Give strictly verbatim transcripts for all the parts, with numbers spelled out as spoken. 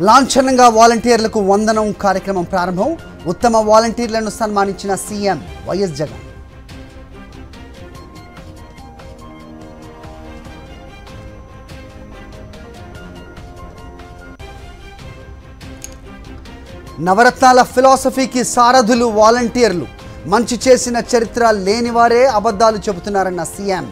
లాంఛనంగా వాలంటీర్లకు వందనం కార్యక్రమం ప్రారంభం. ఉత్తమ వాలంటీర్లను సన్మానించిన సీఎం వైఎస్ జగన్. నవరత్నాల ఫిలాసఫీకి సారథులు వాలంటీర్లు. మంచి చేసిన చరిత్ర లేనివారే అబద్ధాలు చెబుతున్నారన్న సీఎం.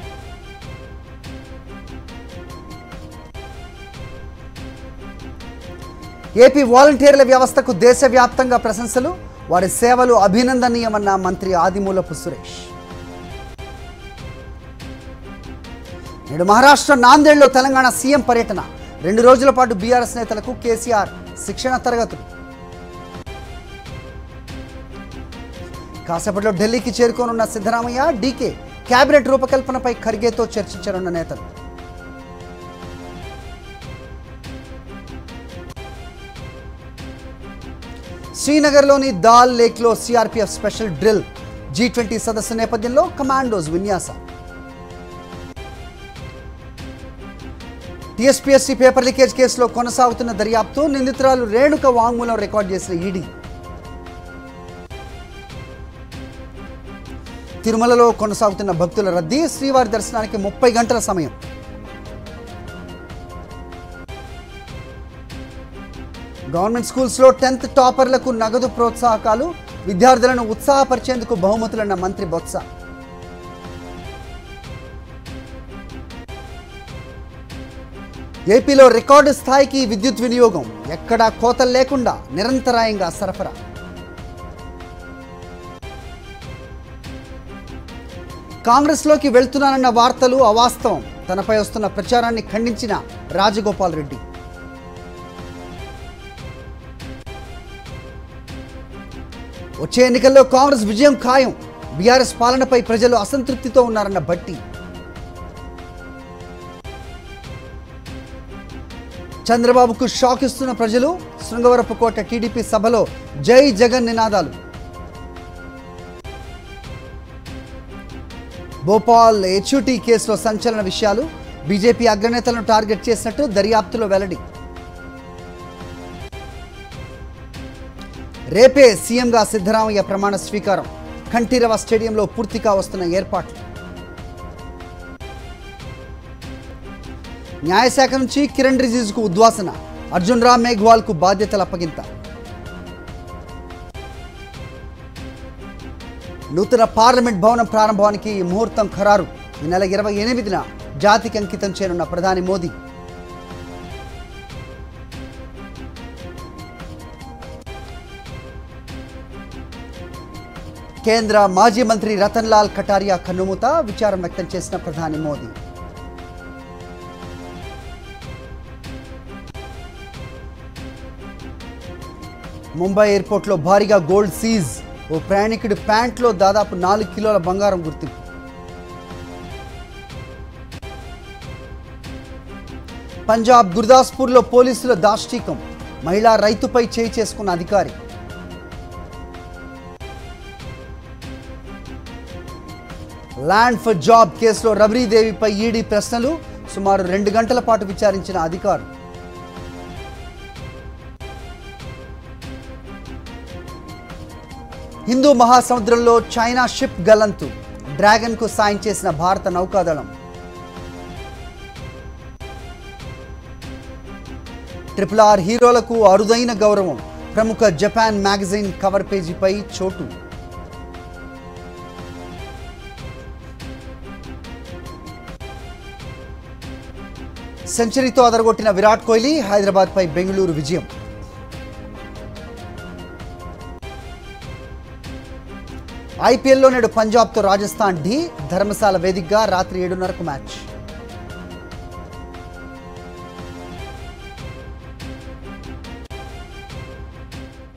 ఏపీ వాలంటీర్ల వ్యవస్థకు దేశవ్యాప్తంగా ప్రశంసలు. వారి సేవలు అభినందనీయమన్న మంత్రి ఆదిమూలపు సురేష్. నేడు మహారాష్ట్ర నాందేడ్లో తెలంగాణ సీఎం పర్యటన. రెండు రోజుల పాటు బీఆర్ఎస్ నేతలకు కేసీఆర్ శిక్షణ తరగతులు. కాసేపట్లో ఢిల్లీకి చేరుకోనున్న సిద్ధరామయ్య, డీకే కేబినెట్ రూపకల్పనపై ఖర్గేతో చర్చించనున్న నేతలు. శ్రీనగర్లోని దాల్ లేక్లో CRPF special drill. G twenty సదస్సు నేపథ్యంలో కమాండోస్ విన్యాసం. టీఎస్పీఎస్సీ పేపర్ లీకేజ్ కేసులో కొనసాగుతున్న దర్యాప్తు. నిందితురాలు రేణుక వాంగ్మూలం రికార్డు చేసిన ఈడీ. తిరుమలలో కొనసాగుతున్న భక్తుల రద్దీ. శ్రీవారి దర్శనానికి ముప్పై గంటల సమయం. గవర్నమెంట్ స్కూల్స్లో టెన్త్ టాపర్లకు నగదు ప్రోత్సాహకాలు. విద్యార్థులను ఉత్సాహపరిచేందుకు బహుమతులన్న మంత్రి బొత్స. ఏపీలో రికార్డు స్థాయికి విద్యుత్ వినియోగం. ఎక్కడా కోతలు లేకుండా నిరంతరాయంగా సరఫరా. కాంగ్రెస్లోకి వెళ్తున్నానన్న వార్తలు అవాస్తవం. తనపై వస్తున్న ప్రచారాన్ని ఖండించిన రాజగోపాల్ రెడ్డి. వచ్చే ఎన్నికల్లో కాంగ్రెస్ విజయం ఖాయం. బీఆర్ఎస్ పాలనపై ప్రజలు అసంతృప్తితో ఉన్నారన్న భట్టి. చంద్రబాబుకు షాక్ ఇస్తున్న ప్రజలు. శృంగవరపుకోట టీడీపీ సభలో జై జగన్ నినాదాలు. భోపాల్ హెచ్యూటీ కేసులో సంచలన విషయాలు. బీజేపీ అగ్రనేతలను టార్గెట్ చేసినట్టు దర్యాప్తులో వెల్లడి. రేపే సీఎంగా సిద్ధరామయ్య ప్రమాణ స్వీకారం. కంఠీరవ స్టేడియంలో పూర్తిగా వస్తున్న ఏర్పాట్లు. న్యాయశాఖ నుంచి కిరణ్ రిజిజుకు ఉద్వాసన. అర్జున్ రామ్ మేఘ్వాల్కు బాధ్యతల అప్పగింత. నూతన పార్లమెంట్ భవనం ప్రారంభానికి ముహూర్తం ఖరారు. ఈ నెల ఇరవై ఎనిమిదిన జాతికి అంకితం చేయనున్న ప్రధాని మోదీ. కేంద్ర మాజీ మంత్రి రతన్ లాల్ కటారియా కన్నుమూత. విచారం వ్యక్తం చేసిన ప్రధాని మోదీ. ముంబై ఎయిర్పోర్ట్లో భారీగా గోల్డ్ సీజ్. ఓ ప్రయాణికుడి ప్యాంట్లో దాదాపు నాలుగు కిలోల బంగారం గుర్తింపు. పంజాబ్ గుర్దాస్పూర్లో పోలీసుల దాష్టీకం. మహిళా రైతుపై చేయి చేసుకున్న అధికారి. ల్యాండ్ ఫర్ జాబ్ కేసులో రబరీదేవిపై ఈడీ ప్రశ్నలు. సుమారు రెండు గంటల పాటు విచారించిన అధికారులు. హిందూ మహాసముద్రంలో చైనా షిప్ గల్లంతు. డ్రాగన్కు సాయం చేసిన భారత నౌకాదళం. ట్రిపుల్ ఆర్ హీరోలకు అరుదైన గౌరవం. ప్రముఖ జపాన్ మ్యాగజైన్ కవర్ పేజీపై చోటు. సెంచరీతో అదరగొట్టిన విరాట్ కోహ్లీ. హైదరాబాద్పై బెంగళూరు విజయం. ఐపీఎల్లో నేడు పంజాబ్తో రాజస్థాన్ ఢీ. ధర్మశాల వేదికగా రాత్రి ఏడున్నరకు మ్యాచ్.